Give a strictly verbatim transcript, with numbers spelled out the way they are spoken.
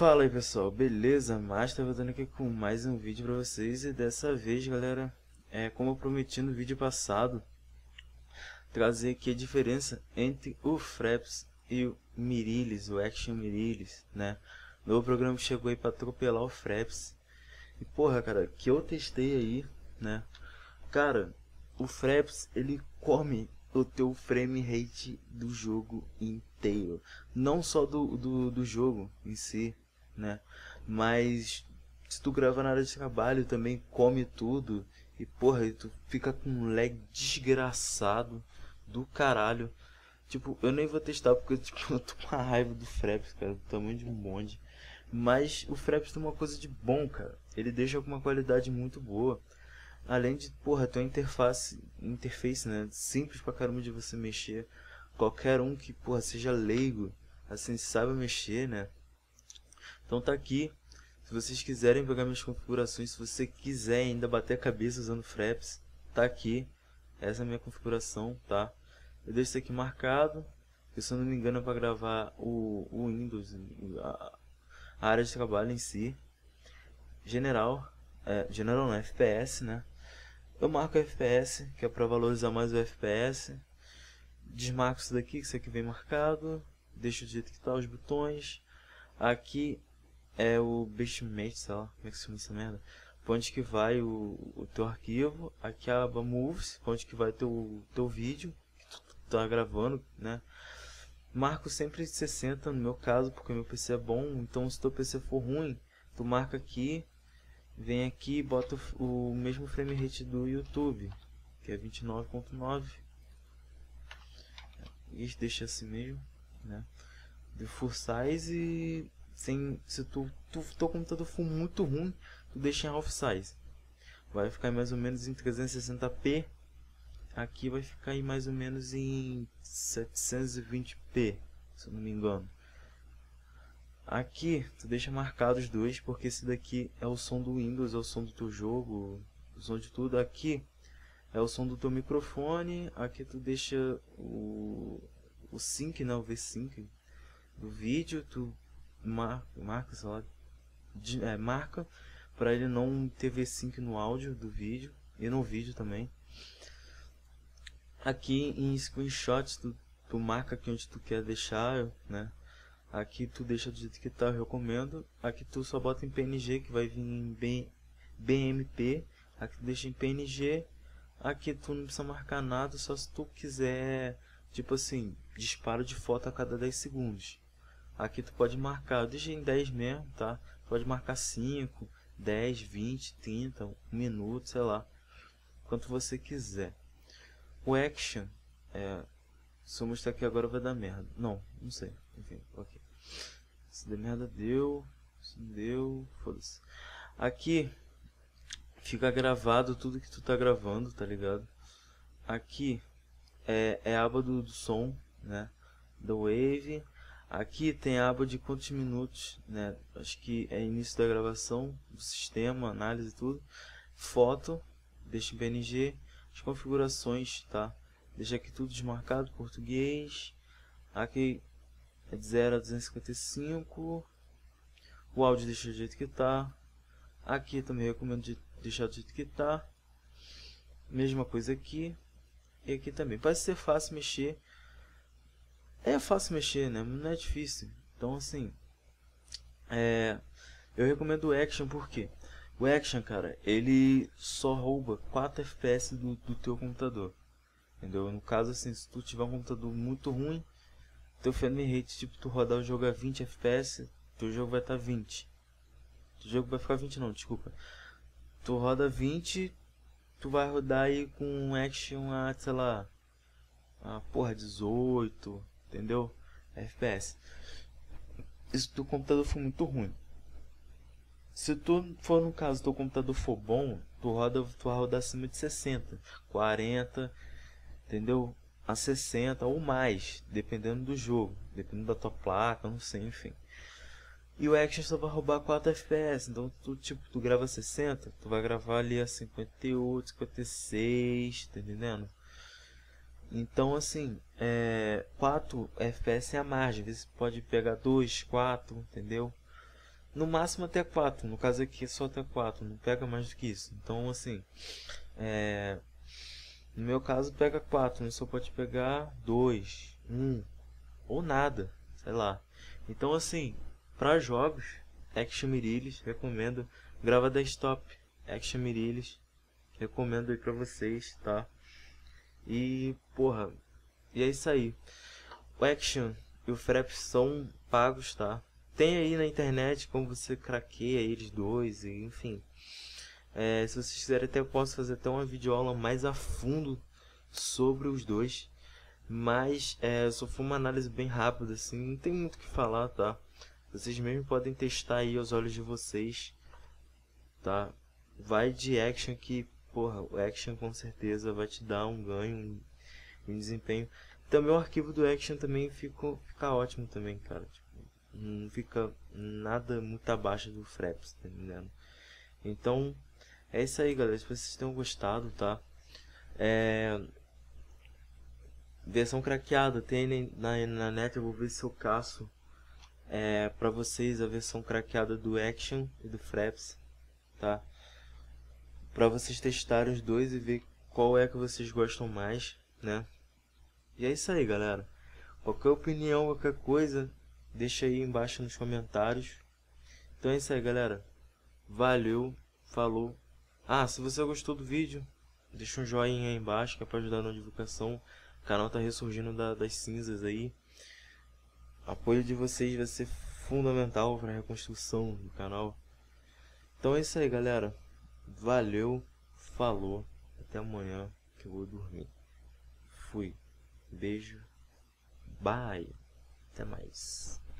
Fala aí pessoal, beleza? Master voltando aqui com mais um vídeo pra vocês. E dessa vez, galera, é como eu prometi no vídeo passado, trazer aqui a diferença entre o Fraps e o Mirilis, o Action Mirilis, né? O novo programa que chegou aí pra atropelar o Fraps. E porra, cara, que eu testei aí, né? Cara, o Fraps, ele come o teu frame rate do jogo inteiro. Não só do, do, do jogo em si, né? Mas se tu grava na área de trabalho também come tudo. E porra, e tu fica com um lag desgraçado do caralho. Tipo, eu nem vou testar porque tipo, eu tô com a raiva do Fraps, cara, do tamanho de um bonde. Mas o Fraps tem uma coisa de bom, cara. Ele deixa com uma qualidade muito boa. Além de, porra, ter uma interface, interface, né, simples pra caramba de você mexer. Qualquer um que, porra, seja leigo, assim, saiba mexer, né. Então tá aqui. Se vocês quiserem pegar minhas configurações, se você quiser ainda bater a cabeça usando Fraps, tá aqui. Essa é a minha configuração, tá. Eu deixo isso aqui marcado, que se eu não me engano é pra gravar o, o Windows, a, a área de trabalho em si. General, é, General não, F P S, né. Eu marco F P S, que é para valorizar mais o F P S. Desmarco isso daqui, que isso aqui vem marcado. Deixo do jeito que tá os botões. Aqui é o basement, sei lá, como é que se chama essa merda. Pra onde que vai o, o teu arquivo. Aqui a aba Moves, pra onde que vai teu, teu vídeo que tu tá gravando, né. Marco sempre sessenta no meu caso, porque meu P C é bom. Então se teu P C for ruim, tu marca aqui. Vem aqui e bota o, o mesmo frame rate do YouTube, que é vinte e nove ponto nove. E deixa assim mesmo, né? De full size e sem, se tu, tu teu computador for muito ruim, tu deixa em half size. Vai ficar mais ou menos em trezentos e sessenta p. Aqui vai ficar em mais ou menos em setecentos e vinte p, se eu não me engano. Aqui tu deixa marcados os dois, porque esse daqui é o som do Windows, é o som do teu jogo, o som de tudo. Aqui é o som do teu microfone. Aqui tu deixa o, o sync, né, o V-Sync do vídeo. Tu mar, marca, sei lá, de, é, marca para ele não ter V-Sync no áudio do vídeo e no vídeo também. Aqui em screenshots tu, tu marca aqui onde tu quer deixar, né. Aqui tu deixa do jeito que tá, eu recomendo. Aqui tu só bota em P N G, que vai vir em B M P. Aqui tu deixa em P N G. Aqui tu não precisa marcar nada, só se tu quiser, tipo assim, disparo de foto a cada dez segundos. Aqui tu pode marcar, eu deixei em dez mesmo, tá? Pode marcar cinco, dez, vinte, trinta, um minuto, sei lá. Quanto você quiser. O Action, é... se eu mostrar aqui agora vai dar merda. Não, não sei. Enfim, ok. Se der merda, deu. Se deu, foda-se. Aqui fica gravado tudo que tu tá gravando, tá ligado? Aqui é, é a aba do, do som, né? Da Wave. Aqui tem a aba de quantos minutos, né? Acho que é início da gravação, do sistema, análise e tudo. Foto, deixa em P N G. As configurações, tá? Deixa aqui tudo desmarcado, português. Aqui é de zero a duzentos e cinquenta e cinco. O áudio deixa do jeito que tá. Aqui também recomendo de deixar do jeito que tá. Mesma coisa aqui. E aqui também. Parece ser fácil mexer. É fácil mexer, né? Não é difícil. Então assim, é... eu recomendo o Action porque o Action, cara, ele só rouba quatro F P S do, do teu computador. Entendeu? No caso assim, se tu tiver um computador muito ruim, teu frame rate, tipo, tu rodar o jogo a vinte F P S, teu jogo vai estar tá vinte. Teu jogo vai ficar vinte não, desculpa. Tu roda vinte, tu vai rodar aí com um Action a, sei lá, a porra, dezoito, entendeu? F P S. E se teu computador for muito ruim. Se tu for, no caso, teu computador for bom, tu roda, tu vai rodar acima de sessenta, quarenta, entendeu? A sessenta ou mais, dependendo do jogo, dependendo da tua placa, não sei, enfim. E o Action só vai roubar quatro F P S, então tu, tipo, tu grava sessenta, tu vai gravar ali a cinquenta e oito, cinquenta e seis, tá entendendo? Então assim, é, quatro F P S é a margem, às vezes pode pegar dois, quatro, entendeu? no máximo até quatro. No caso aqui é só até quatro, não pega mais do que isso. Então assim, é... no meu caso pega quatro, mas só pode pegar dois, um ou nada, sei lá. Então assim, para jogos, Action Mirillis, recomendo. Grava desktop, Action Mirillis, recomendo aí pra vocês, tá? E porra, e é isso aí. O Action e o Fraps são pagos, tá? Tem aí na internet como você craqueia eles dois, e, enfim. É, se vocês quiserem até eu posso fazer até uma videoaula mais a fundo sobre os dois. Mas é, só foi uma análise bem rápida, assim, não tem muito o que falar, tá? Vocês mesmo podem testar aí aos olhos de vocês, tá? Vai de Action que, porra, o Action com certeza vai te dar um ganho em desempenho. Também o arquivo do Action também fica, fica ótimo também, cara. Tipo, não fica nada muito abaixo do Fraps, tá entendendo? Então, é isso aí, galera. Espero que vocês tenham gostado, tá? É... Versão craqueada, tem na, na net, eu vou ver se eu caço é, pra vocês a versão craqueada do Action e do Fraps, tá? Pra vocês testarem os dois e ver qual é que vocês gostam mais, né? E é isso aí, galera. Qualquer opinião, qualquer coisa, deixa aí embaixo nos comentários. Então é isso aí, galera. Valeu, falou. Ah, se você gostou do vídeo, deixa um joinha aí embaixo, que é pra ajudar na divulgação. O canal tá ressurgindo da, das cinzas aí. O apoio de vocês vai ser fundamental para a reconstrução do canal. Então é isso aí, galera. Valeu, falou. Até amanhã que eu vou dormir. Fui. Beijo. Bye. Até mais.